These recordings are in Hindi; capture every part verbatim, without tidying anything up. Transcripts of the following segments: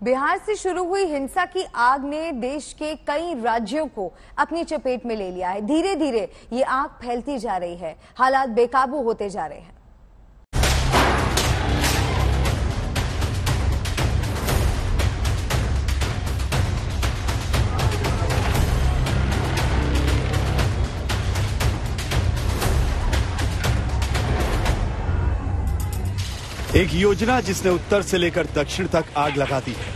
बिहार से शुरू हुई हिंसा की आग ने देश के कई राज्यों को अपनी चपेट में ले लिया है। धीरे धीरे ये आग फैलती जा रही है, हालात बेकाबू होते जा रहे हैं। एक योजना जिसने उत्तर से लेकर दक्षिण तक आग लगा दी है।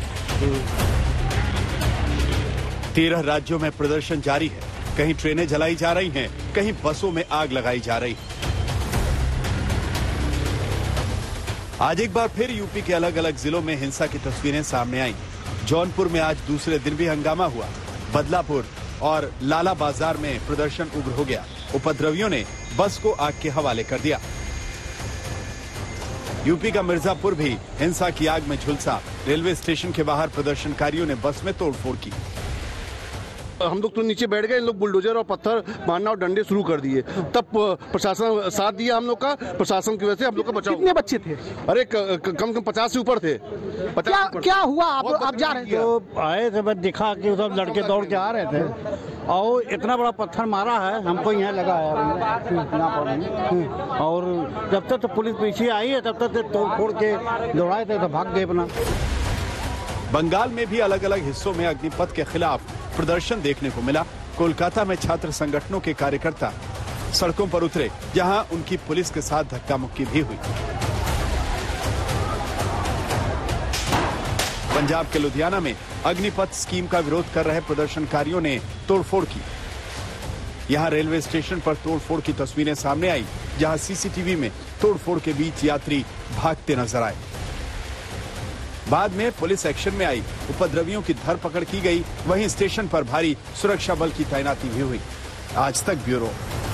तेरह राज्यों में प्रदर्शन जारी है। कहीं ट्रेनें जलाई जा रही हैं, कहीं बसों में आग लगाई जा रही है। आज एक बार फिर यूपी के अलग अलग जिलों में हिंसा की तस्वीरें सामने आई। जौनपुर में आज दूसरे दिन भी हंगामा हुआ। बदलापुर और लाला बाजार में प्रदर्शन उग्र हो गया। उपद्रवियों ने बस को आग के हवाले कर दिया। यूपी का मिर्जापुर भी हिंसा की आग में झुलसा। रेलवे स्टेशन के बाहर प्रदर्शनकारियों ने बस में तोड़फोड़ की। हम लोग तो नीचे बैठ गए, इन लोग बुलडोजर और पत्थर मारना और डंडे शुरू कर दिए। तब प्रशासन साथ दिया हम लोग का। प्रशासन की वजह से हम लोग का बचाव। कितने बच्चे थे? अरे कम कम पचास से ऊपर थे। क्या क्या हुआ? आप आप जा रहे थे? तो आए थे, बस दिखा कि सब लड़के दौड़ के आ रहे थे और इतना बड़ा पत्थर मारा है, हमको यहाँ लगा है और जब तक तो पुलिस पीछे आई है तब तक तोड़ फोड़ के दौड़ाए थे तो भाग गए अपना। बंगाल में भी अलग अलग हिस्सों में अग्निपथ के खिलाफ प्रदर्शन देखने को मिला। कोलकाता में छात्र संगठनों के कार्यकर्ता सड़कों पर उतरे, जहां उनकी पुलिस के साथ धक्का मुक्की भी हुई। पंजाब के लुधियाना में अग्निपथ स्कीम का विरोध कर रहे प्रदर्शनकारियों ने तोड़फोड़ की। यहां रेलवे स्टेशन पर तोड़फोड़ की तस्वीरें सामने आई, जहां सीसीटीवी में तोड़फोड़ के बीच यात्री भागते नजर आए। बाद में पुलिस एक्शन में आई, उपद्रवियों की धरपकड़ की गई। वहीं स्टेशन पर भारी सुरक्षा बल की तैनाती भी हुई। आज तक ब्यूरो।